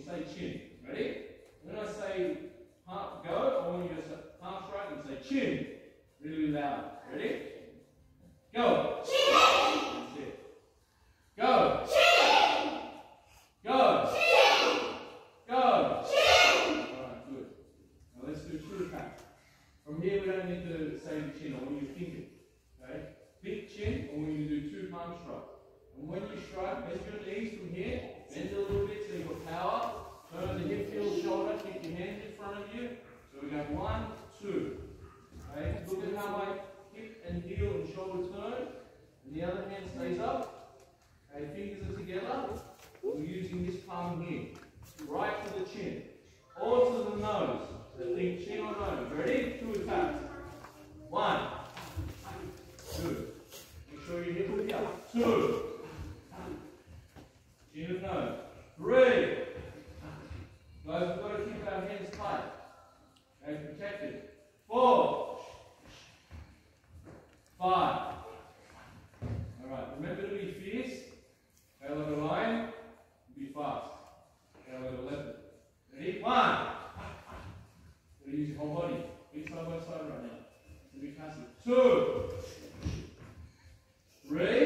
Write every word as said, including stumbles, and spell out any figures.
say chin. Ready? When I say palm, go, I want you to say palm straight and say chin. Really loud. Ready? Go. Chin. That's it. Go. Chin. Go. Chin. Go. Chin. Alright, good. Now let's do true tap. From here we don't need to say the chin, I want you to think it. Okay? Big chin, I want you to do two palm strikes. And when you strike, bend your knees from here, bend a little bit so you've got power. Turn the hip, feel shoulder, keep your hands in front of you. So we go one, two. Okay? Look at how my hip and heel and shoulder turn. And the other hand stays up. Okay, fingers are together. We're using this palm here. Right to the chin. Or to the nose. So think chin or nose. Ready? Two attacks. One. Two. Make sure your hip will be up. Two. Chin and nose. Three. Guys, we've got to keep our hands tight. Okay, protected. Four. Five. Alright, remember to be fierce. Okay, like a lion. Be fast. Okay, like a leopard. Ready? One. Gotta use your whole body. Be side by side right now. So be passive. Two. Three.